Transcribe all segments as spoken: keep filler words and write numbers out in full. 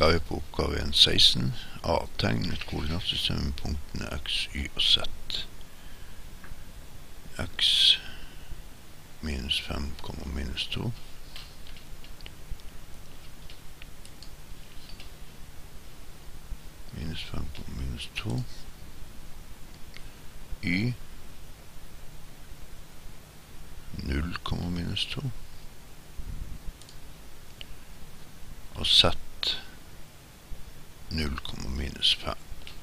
Da er vi på oppgave en punkt seksten. A. Tegn et koordinatsystem med punktene x, y og z. X minus fem, minus to. Minus fem, minus to. Y null, minus to. Og z null, minus fem.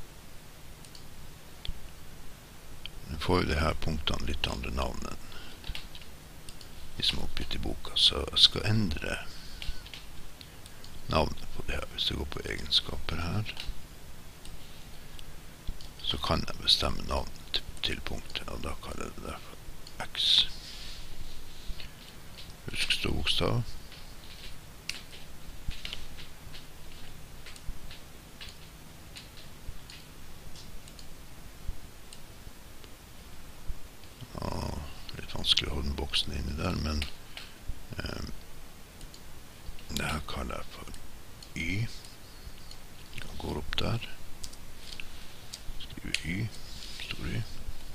Nå får jo det her punktene litt andre navn enn de som er oppgitt i boka, så jeg skal endre navnet på det her. Hvis jeg går på egenskaper her, så kan jeg bestemme navnet til punktet, og da kaller jeg det der for x. Husk stå bokstav. Vanskelig å holde boksen inni der, men eh, det her kaller jeg for y. Jeg går opp der, skriver y, stor y.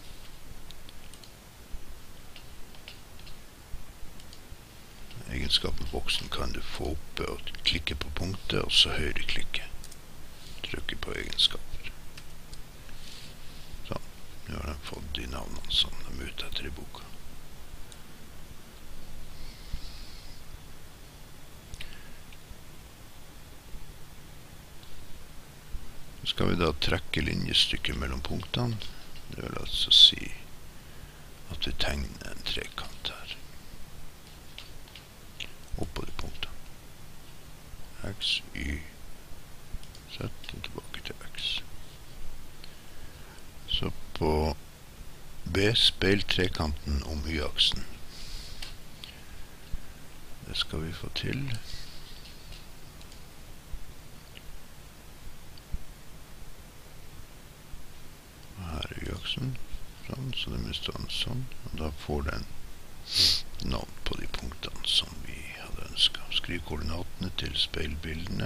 Egenskapen på boksen kan du få oppe og klikke på punktet, og så høyre klikke. Trykke på egenskaper. Sånn, nå har jeg fått de navnene som de er ute etter i boka. Så skal vi da trekke linjestykket mellom punktene. Det vil altså si at vi tegner en trekant her. Oppå de punktene. X, y, z og tilbake til x. Så på B, speil trekanten om y-aksen. Det skal vi få til. Sånn, så det må stå sånn, og da får den navn på de punktene som vi hadde ønsket. Skriv koordinatene til speilbildene.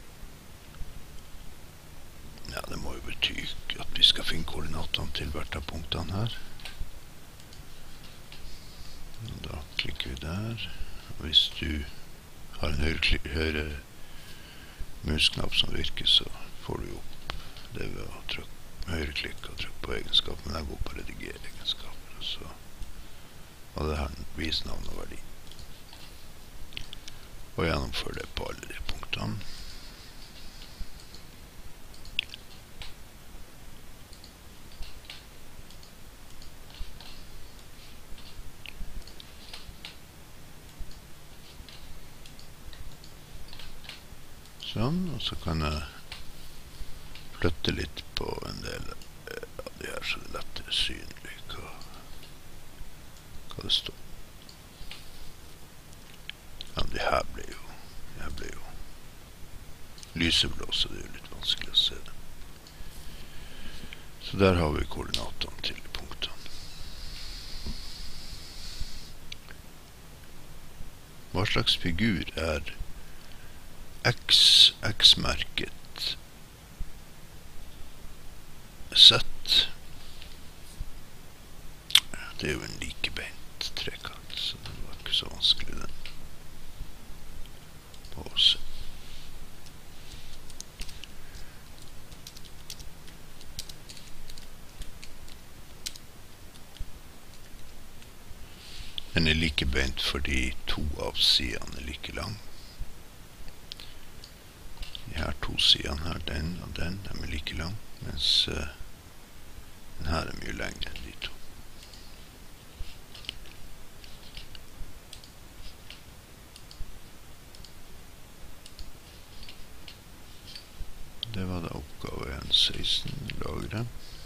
Ja, det må jo bety at vi skal finne koordinatene til hvert av punktene her. Og da klikker vi der. Og hvis du har en høyre, høyre musknapp som virker, så får du opp det ved å trykke høyre klikk og trykk på egenskaper, men jeg går på redigere egenskaper, og så og det her viser navn og verdi. Og gjennomføre det på alle de punktene. Sånn, og så kan jeg flytte litt på en del av de her, så det er lettere synlig hva, hva det står. Ja, det her ble jo, det her ble jo lyseblå, så det er jo litt vanskelig å se det. Så der har vi koordinatene til punktene. Hva slags figur er X, X-merket Z? Det er jo en likebeint trekant, så det var ikke så vanskelig den på å se. Den er likebeint fordi to av sidene er like lang. De her to sidene her, den og den, de er like lang, mens uh, den her er mye lengre enn de to. Det var da oppgave en punkt seksten, lagre.